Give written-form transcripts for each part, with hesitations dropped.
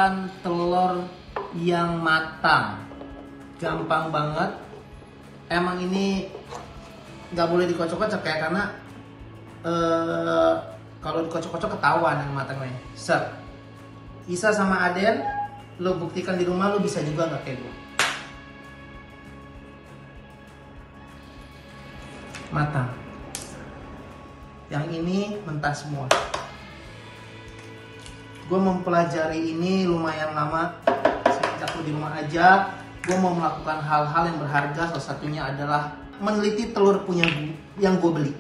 menggunakan telur yang matang. Gampang banget. Emang ini nggak boleh dikocok-kocok ya, karena kalau dikocok-kocok ketahuan yang matangnya. Set. Isa sama Aden, lo buktikan di rumah lo bisa juga nggak kayak gue. Matang. Yang ini mentah semua. Gue mempelajari ini lumayan lama. Sejak gue di rumah aja, gue mau melakukan hal-hal yang berharga. Salah satunya adalah meneliti telur punya yang gue beli.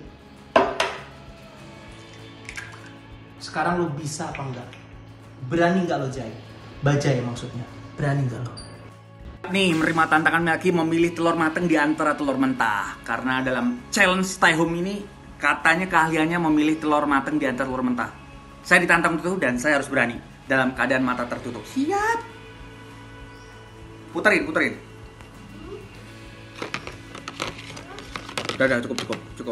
Sekarang lo bisa apa enggak? Berani nggak lo, Jai? Bajai maksudnya. Berani nggak lo? Nih, menerima tantangan Melki memilih telur matang di antara telur mentah. Karena dalam challenge Stay Home ini, katanya keahliannya memilih telur matang di antara telur mentah. Saya ditantang itu dan saya harus berani dalam keadaan mata tertutup. Siap. Puterin. Udah, cukup.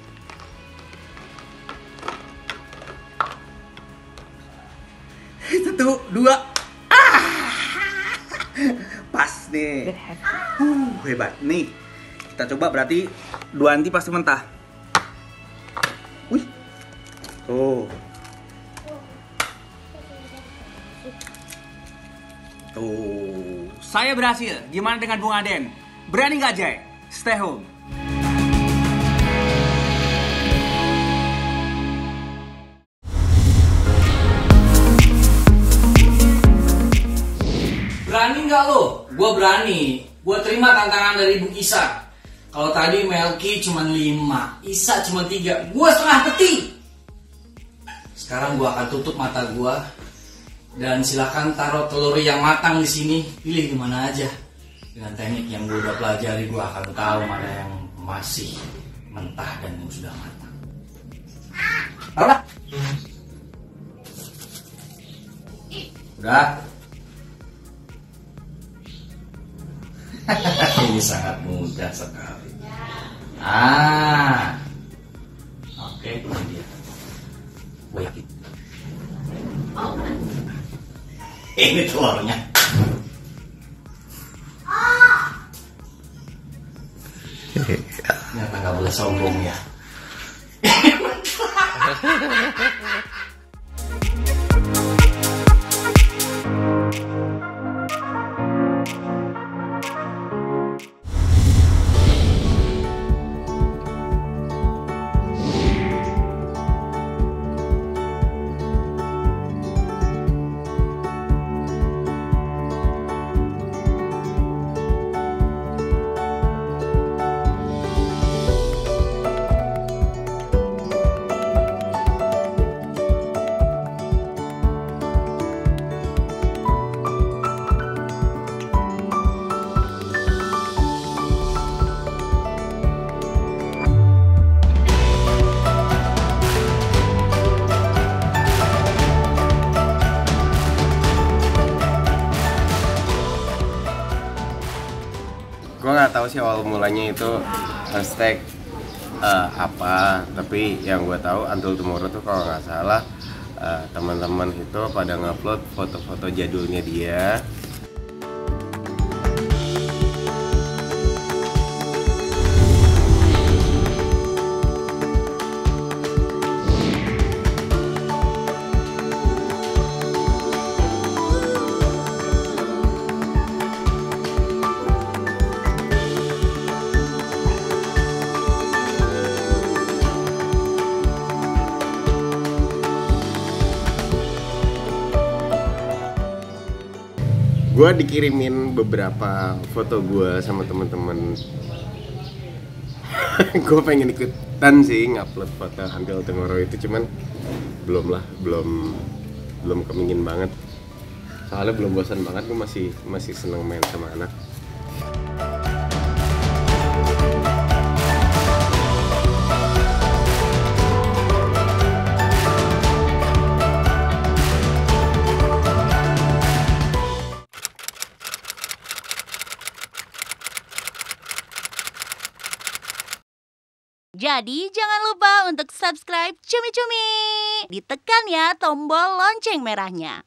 Satu, dua. Pas deh. Hebat. Nih, kita coba berarti dua anti pasti mentah. Wih. Tuh. Saya berhasil. Gimana dengan Bung Aden? Berani nggak, Jay? Stay home. Berani nggak lo? Gue berani. Gue terima tantangan dari Bung Isa. Kalau tadi Melki cuma 5, Isa cuma 3, gue setengah peti. Sekarang gue akan tutup mata gue dan silakan taruh telur yang matang di sini. Pilih di mana aja. Dengan teknik yang gue udah pelajari, gue akan tahu mana yang masih mentah dan yang sudah matang. Taruhlah. Udah. Ini sangat mudah sekali. Oke, ini dia. Wait. Ini telurnya. Ternyata nggak boleh sombong ya. Gue nggak tahu sih awal mulanya itu hashtag apa, tapi yang gue tahu Until Tomorrow tuh kalau nggak salah teman-teman itu pada ngupload foto-foto jadulnya dia. Gue dikirimin beberapa foto gue sama temen-temen. Gue pengen ikutan sih ngupload foto Until Tomorrow itu, cuman belum kemingin banget. Soalnya belum bosan banget, gue masih seneng main sama anak. Jadi jangan lupa untuk subscribe Cumi Cumi. Ditekan ya tombol lonceng merahnya.